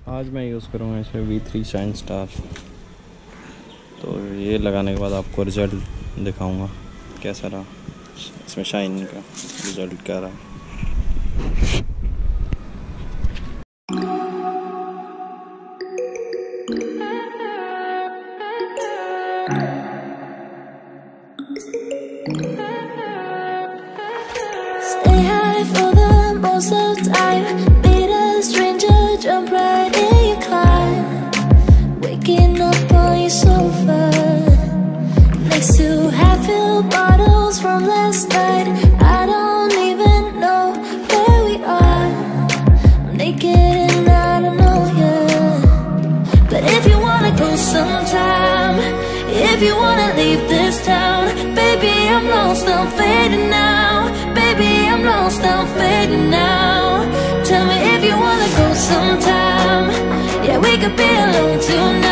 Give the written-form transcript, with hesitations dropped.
आज मैं यूज़ करूँगा इसमें V3 शाइन स्टार। तो ये लगाने के बाद आपको रिज़ल्ट दिखाऊंगा कैसा रहा, इसमें शाइन का रिज़ल्ट क्या रहा। Stay high for the most of time. Meet a stranger, jump right in your climb. Waking up on your sofa next to half-filled bottles from last night. I don't even know where we are. I'm naked and I don't know you. But if you wanna go sometime, if you wanna leave this town, baby, I'm lost, I'm fading now. Baby, I'm lost, I'm fading now. Tell me if you wanna go sometime. Yeah, we could be alone tonight.